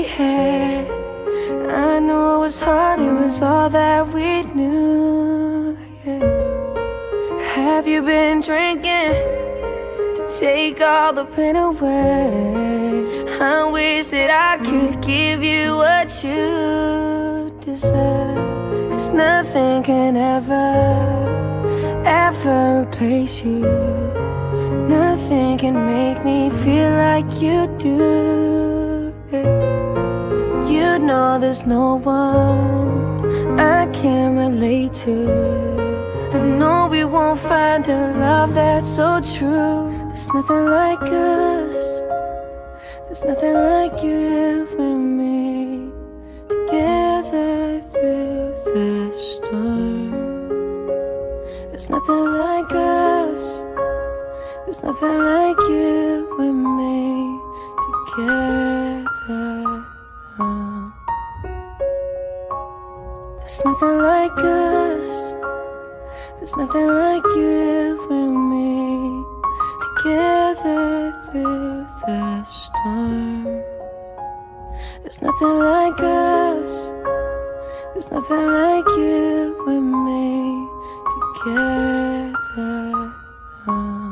had. I know it was hard, it was all that we knew, yeah. Have you been drinking to take all the pain away? I wish that I could give you what you deserve, 'cause nothing can ever replace you. Nothing can make me feel like you do, yeah. You know there's no one I can relate to. I know we won't find a love that's so true. There's nothing like us. There's nothing like you and me, together through the storm. There's nothing like us. There's nothing like you and me, together. There's nothing like us. There's nothing like you and me, together through the storm. There's nothing like us. There's nothing like you and me, together.